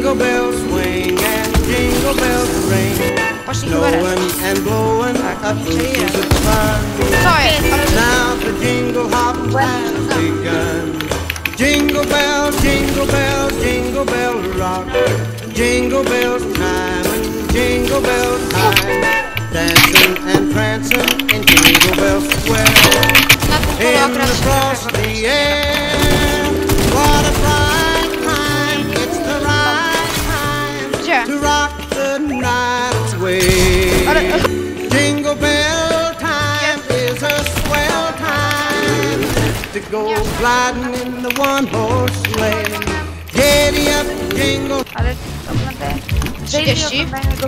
Jingle bells swing and jingle bells ring. Snowing and blowing up to the fun. Now the jingle hop has begun. Jingle bells, jingle bells, jingle bell rock. Jingle bells time and jingle bells time. Dancing and prancing in Jingle Bell Square. In the frosty air. What a bright time. It's the right time to rock the night away. Jingle bell time is a swell time to go gliding in the one-horse sleigh. Giddy up, jingle. Ale to naprawdę... 30.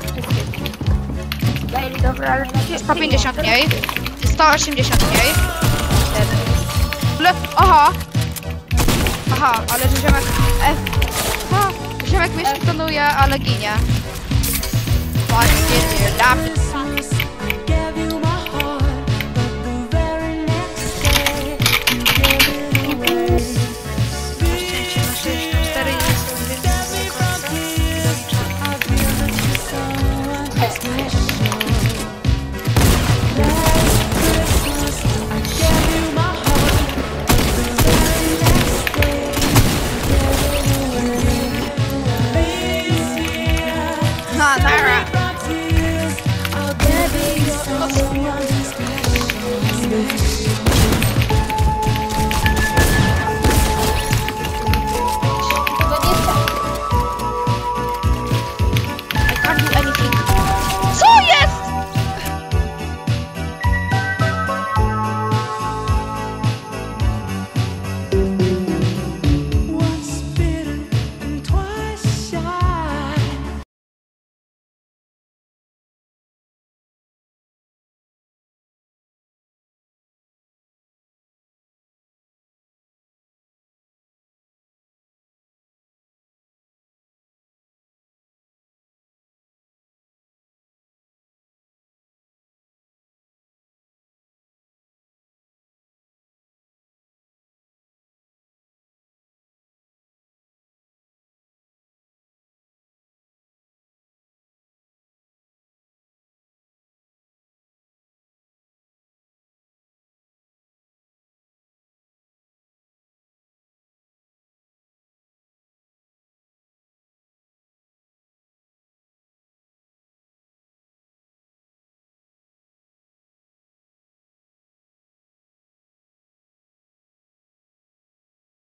Dobra, ale... 150 mniej. 180 mniej. Aha! Aha, ale że ziomek... Ziomek mnie szpitonuje, ale ginie. Fucking get your lap.